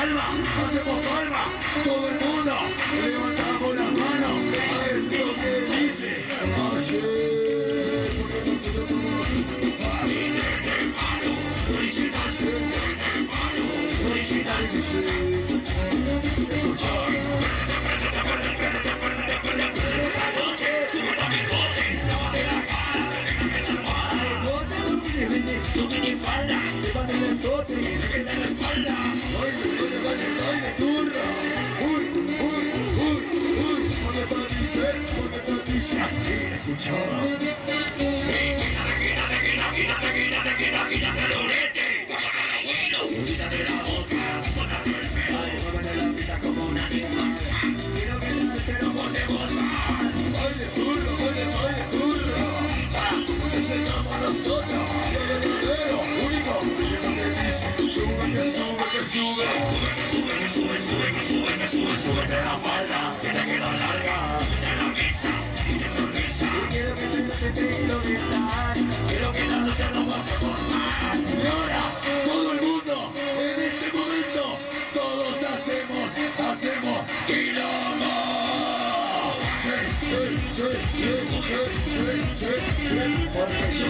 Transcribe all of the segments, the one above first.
palma, hacemos palma. Todo el mundo, levantamos las manos. A esto que dice ayer. Original dice. Tu minifalda, levanta el tote y se queda en la espalda. Baile, turra. Uy, porque te dice así, escuchaba. Quítate el orete, quítate la boca, quítate el pelo, muévete la vida como un animal. Quiero que la noche no volvemos más. Baile, turra. Enseñamos nosotros, lo verdadero, único. Que sube de la falda, que te queda larga, de la mesa y de sonrisa. Y quiero que se note lo que está, quiero que la noche no volvemos más. Y ahora, todo el mundo, en este momento, todos hacemos quilombo. Porque yo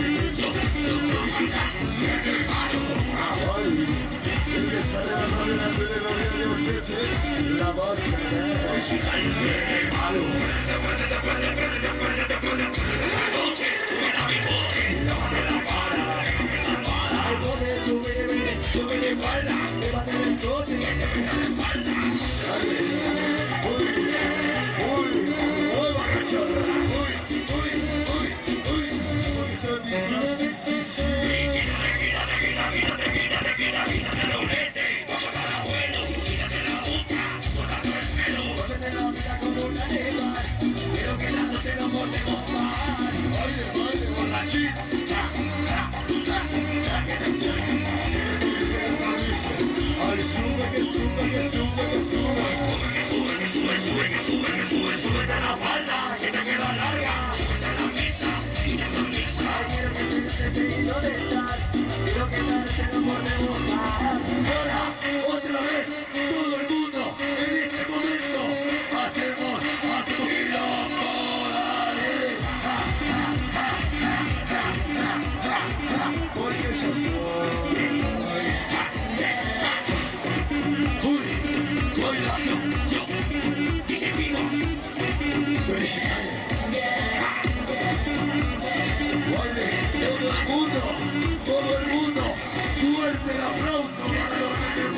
el que sale a la de la tele la voz de malo. La noche, mi noche, la para, salvada. Al poder tu bebé, espalda, levante el coche, que se pega la espalda. Uy, barrachada. Quítate el orete, pásate al abuelo, quítate la boca, cortate el pelo, muévete la vida como un animal. Quiero que la noche no volvemos más. Baile, borrachín. Ay, sube de la falda, que te queda larga, sube de la mesa y de sonrisa. Quiero que se necesite lo de estar, quiero que la noche no volvemos más. Ahora, otra vez, todo el mundo, en este momento, hacemos quilombo, dale. Porque yo soy. Yo, dice vivo, original. Baile, todo el mundo, fuerte el aplauso para los